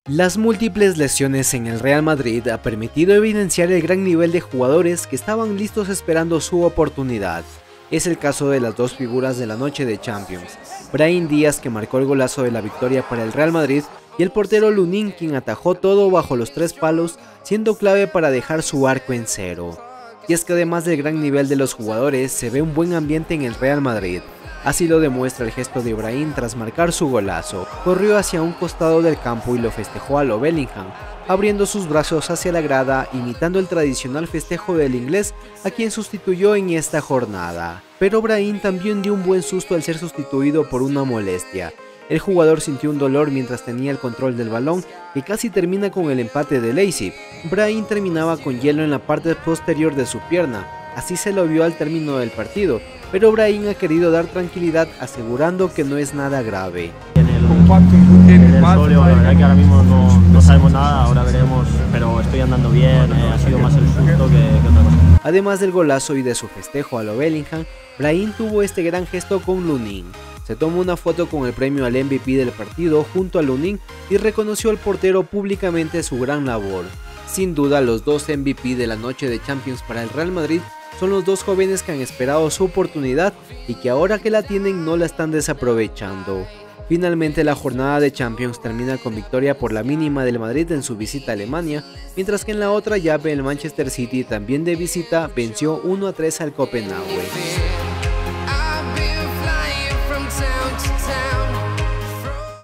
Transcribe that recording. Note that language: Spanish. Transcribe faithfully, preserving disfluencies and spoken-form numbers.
Las múltiples lesiones en el Real Madrid ha permitido evidenciar el gran nivel de jugadores que estaban listos esperando su oportunidad. Es el caso de las dos figuras de la noche de Champions, Brahim Díaz, que marcó el golazo de la victoria para el Real Madrid, y el portero Lunin, quien atajó todo bajo los tres palos, siendo clave para dejar su arco en cero. Y es que además del gran nivel de los jugadores, se ve un buen ambiente en el Real Madrid. Así lo demuestra el gesto de Brahim tras marcar su golazo. Corrió hacia un costado del campo y lo festejó a lo Bellingham, abriendo sus brazos hacia la grada, imitando el tradicional festejo del inglés, a quien sustituyó en esta jornada. Pero Brahim también dio un buen susto al ser sustituido por una molestia. El jugador sintió un dolor mientras tenía el control del balón, que casi termina con el empate de Leipzig. Brahim terminaba con hielo en la parte posterior de su pierna, así se lo vio al término del partido, pero Brahim ha querido dar tranquilidad asegurando que no es nada grave. En el, en el sóleo, la verdad que ahora mismo no, no sabemos nada, ahora veremos, pero estoy andando bien, eh, ha sido más el susto que, que otra cosa. Además del golazo y de su festejo a lo Bellingham, Brahim tuvo este gran gesto con Lunin. Se tomó una foto con el premio al M V P del partido junto a Lunin y reconoció al portero públicamente su gran labor. Sin duda, los dos M V P de la noche de Champions para el Real Madrid son los dos jóvenes que han esperado su oportunidad y que ahora que la tienen no la están desaprovechando. Finalmente, la jornada de Champions termina con victoria por la mínima del Madrid en su visita a Alemania, mientras que en la otra llave el Manchester City, también de visita, venció uno a tres al Copenhague.